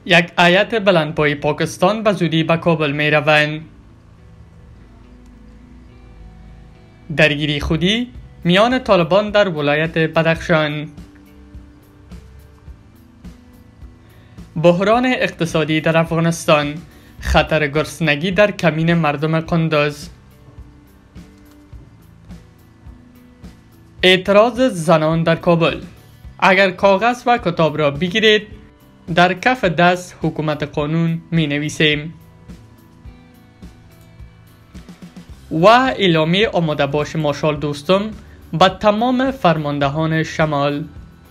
یک هیئت بلندپایه پاکستان به زودی به کابل می روند. درگیری خودی میان طالبان در ولایت بدخشان. بحران اقتصادی در افغانستان، خطر گرسنگی در کمین مردم قندوز. اعتراض زنان در کابل: اگر کاغذ و کتاب را بگیرید، در کف دست حکومت قانون می نویسیم. و اعلامیه آماده باش ماشال دوستم به تمام فرماندهان شمال.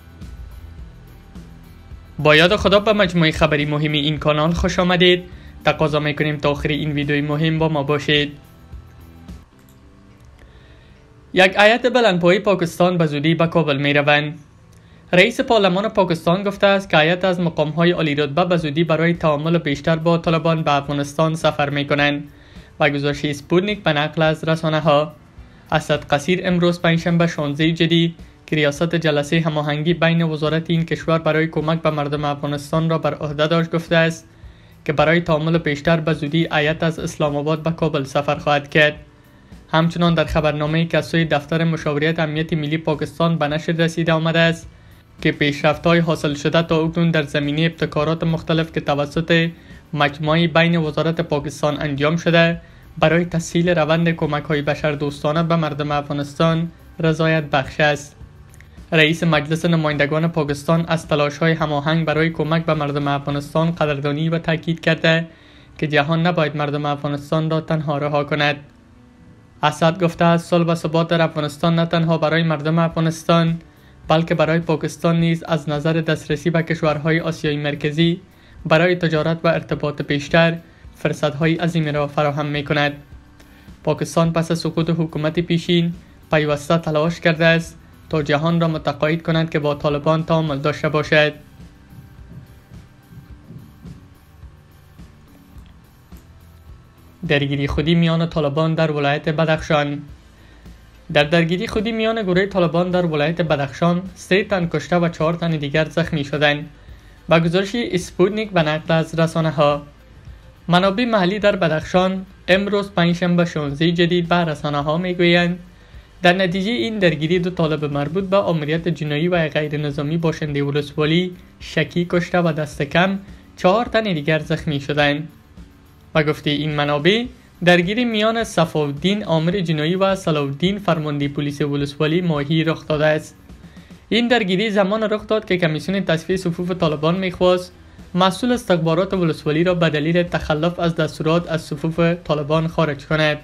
با یاد خدا به مجموعه خبری مهمی این کانال خوش آمدید. تقاضا میکنیم تا آخر این ویدیوی مهم با ما باشید. یک هیئت بلندپایه پاکستان به زودی به کابل می روند. رئیس پارلمان پاکستان گفته است که هیئت از مقام‌های عالی رتبه به زودی برای تعامل بیشتر با طالبان به افغانستان سفر می کنند و گزارش اسپوتنیک به نقل از رسانه‌ها. اسد قصیر امروز پنجشنبه 16 جدی که ریاست جلسه هماهنگی بین وزارت این کشور برای کمک به مردم افغانستان را بر عهده داشت گفته است که برای تعامل بیشتر به زودی هیئت از اسلام آباد به کابل سفر خواهد کرد. همچنان در خبرنامه‌ای که از سوی دفتر مشاورت امنیت ملی پاکستان به نشر رسیده آمده است که پیشرفت‌های حاصل شده تا اکنون در زمینه ابتکارات مختلف که توسط مجموعه بین وزارت پاکستان انجام شده برای تسهیل روند کمک‌های بشردوستانه به مردم افغانستان رضایت بخش است. رئیس مجلس نمایندگان پاکستان از تلاش‌های هماهنگ برای کمک به مردم افغانستان قدردانی و تاکید کرده که جهان نباید مردم افغانستان را تنها رها کند. اسد گفته است صلح و ثبات در افغانستان نه تنها برای مردم افغانستان بلکه برای پاکستان نیز از نظر دسترسی به کشورهای آسیای مرکزی برای تجارت و ارتباط بیشتر فرصت‌های عظیمی را فراهم می‌کند. پاکستان پس از سقوط حکومت پیشین پیوسته تلاش کرده است تا جهان را متقاعد کند که با طالبان تعامل داشته باشد. درگیری خودی میان طالبان در ولایت بدخشان. در درگیری خودی میان گروه طالبان در ولایت بدخشان 3 تن کشته و 4 تن دیگر زخمی شدند. با گزارش اسپوتنیک به نقل از رسانه‌ها، منابع محلی در بدخشان امروز پنجشنبه 16 جدید به رسانه‌ها میگویند در نتیجه این درگیری 2 طالب مربوط به آمریت جنایی و غیر نظامی باشنده ولسوالی شکی کشته و دست کم 4 تن دیگر زخمی شدند. و گفته این منابع درگیری میان صفاالدین آمر جنایی و صلاح‌الدین فرمانده پلیس ولسوالی ماهی رخ داده است. این درگیری زمان رخ داد که کمیسیون تصفیه صفوف طالبان میخواست مسئول استخبارات ولسوالی را به دلیل تخلف از دستورات از صفوف طالبان خارج کند.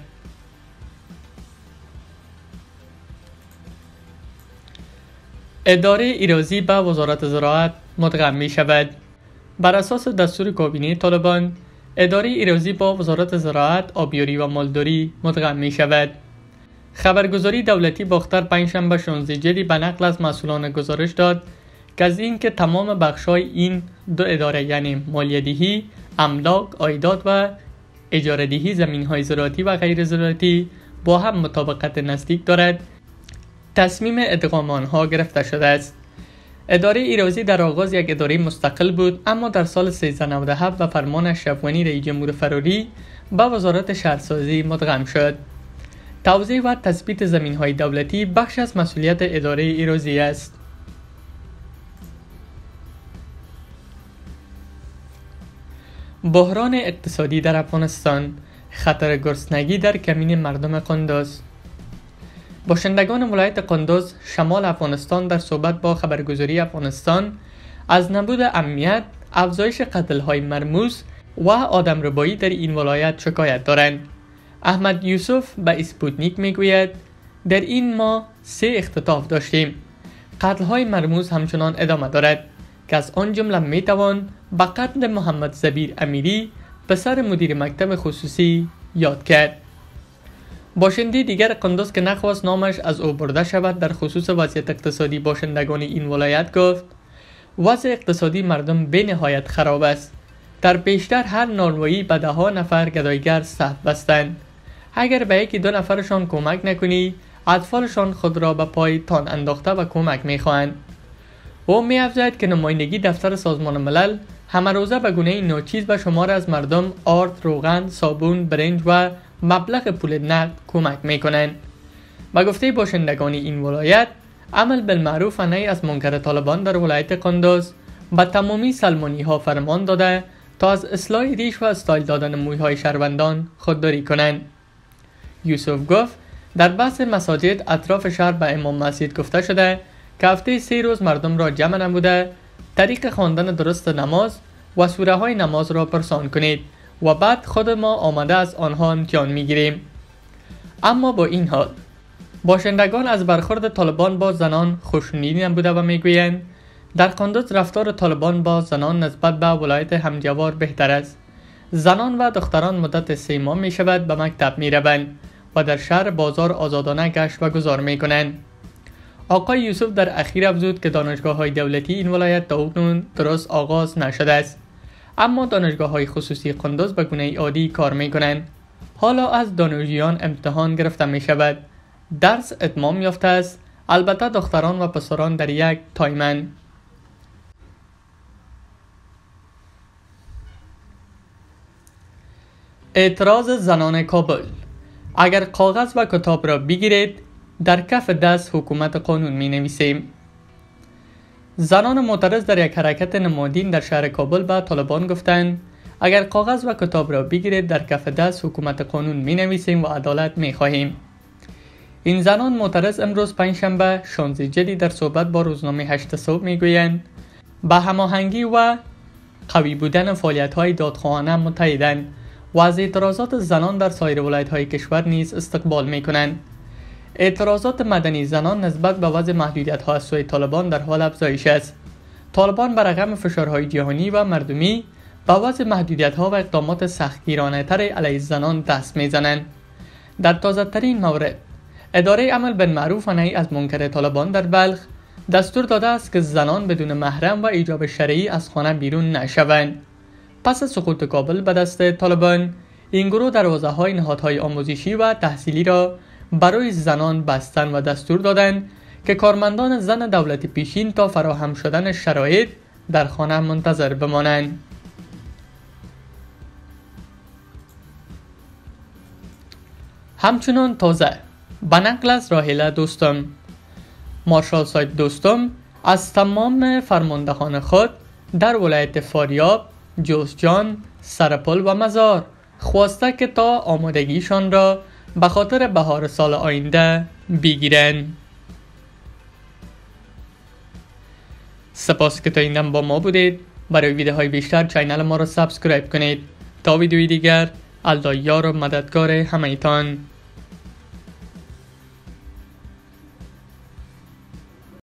اداره ایرازی به وزارت زراعت مدغم می شود. بر اساس دستور کابینه طالبان، اداره ایرازی با وزارت زراعت، آبیاری و مالداری مدغم می شود. خبرگزاری دولتی باختر پنجشنبه 16 جدی به نقل از مسئولان گزارش داد که از اینکه تمام بخش‌های این 2 اداره یعنی مالیه‌دهی، املاک، عایدات و اجاره‌دهی زمین‌های زراعتی و غیر زراعتی با هم مطابقت نزدیک دارد، تصمیم ادغام آنها گرفته شده است. اداره ایرازی در آغاز یک اداره مستقل بود، اما در سال 1397 و فرمان اشرف‌غنی رئیس جمهور فراری به وزارت شهرسازی مدغم شد. توزیع و تثبیت زمین‌های دولتی بخش از مسئولیت اداره ایرازی است. بحران اقتصادی در افغانستان، خطر گرسنگی در کمین مردم قندوز. باشندگان ولایت قندوز شمال افغانستان در صحبت با خبرگزاری افغانستان از نبود امنیت، افزایش قتل‌های مرموز و آدمربایی در این ولایت شکایت دارند. احمد یوسف به اسپوتنیک میگوید در این ماه 3 اختطاف داشتیم. قتل‌های مرموز همچنان ادامه دارد که از آن جمله میتوان به قتل محمد زبیر امیری پسر مدیر مکتب خصوصی یاد کرد. باشنده دیگر قندوز که نخواست نامش از او برده شود در خصوص وضعیت اقتصادی باشندگان این ولایت گفت وضع اقتصادی مردم به نهایت خراب است. در بیشتر هر نانوایی به 10 نفر گدایگر صف بستند. اگر به 1-2 نفرشان کمک نکنی، اطفالشان خود را به پای تان انداخته و کمک میخواهند. او می‌افزاید که نمایندگی دفتر سازمان ملل همه روزه به گونه ناچیز به شمار از مردم آرد، روغن، صابون، برنج و مبلغ پول نقد کمک میکنند. به گفته باشندگان این ولایت، عمل بالمعروف و نهی از منکر طالبان در ولایت قندوز به تمامی سلمانی ها فرمان داده تا از اصلاح ریش و استایل دادن مویهای شهروندان خودداری کنند. یوسف گفت در بحث مساجد اطراف شهر به امام مسجد گفته شده که هفته 3 روز مردم را جمع نموده طریق خواندن درست نماز و سوره های نماز را پرسان کنید و بعد خود ما آماده از آنها امتحان میگیریم. اما با این حال باشندگان از برخورد طالبان با زنان خوشنودی نبوده و میگویند در قندوز رفتار طالبان با زنان نسبت به ولایت همجوار بهتر است. زنان و دختران مدت 3 ماه می شود به مکتب می روند و در شهر بازار آزادانه گشت و گذار می کنند. آقای یوسف در اخیر افزود که دانشگاه های دولتی این ولایت تا اکنون درست آغاز نشده است، اما دانشگاه های خصوصی قندوز به گونه عادی کار می کنند. حالا از دانشجویان امتحان گرفته می شود. درس اتمام یافته است، البته دختران و پسران در یک تایمن. اعتراض زنان کابل: اگر کاغذ و کتاب را بگیرید در کف دست حکومت قانون می نویسیم. زنان معترض در یک حرکت نمادین در شهر کابل به طالبان گفتند اگر کاغذ و کتاب را بگیرید در کف دست حکومت قانون می نویسیم و عدالت می خواهیم. این زنان معترض امروز پنجشنبه 16 جدی در صحبت با روزنامه 8 صبح می گویند به هماهنگی و قوی بودن فعالیت های دادخواهانه متحدند و از اعتراضات زنان در سایر ولایت های کشور نیز استقبال می کنند. اعتراضات مدنی زنان نسبت به وضع محدودیت ها از سوی طالبان در حال افزایش است. طالبان بر رغم فشارهای جهانی و مردمی به وضع محدودیت ها و اقدامات سختگیرانه تر علیه زنان دست می زنند. در تازه ترین مورد، اداره عمل بالمعروف و نهی از منکر طالبان در بلخ دستور داده است که زنان بدون محرم و ایجاب شرعی از خانه بیرون نشوند. پس از سقوط کابل به دست طالبان، این گروه دروازه‌های نهادهای آموزشی و تحصیلی را برای زنان بستن و دستور دادند که کارمندان زن دولت پیشین تا فراهم شدن شرایط در خانه منتظر بمانند. همچنان تازه به نقل از راحله دوستم، مارشال سایت دوستم از تمام فرماندهان خود در ولایت فاریاب، جوزجان، سرپل و مزار خواسته که تا آمادگیشان را به خاطر بهار سال آینده بگیرند. سپاس که تا این دم با ما بودید. برای ویدیوهای بیشتر چینل ما را سابسکرایب کنید. تا ویدیوی دیگر، الله یار و مددگار همه‌تان.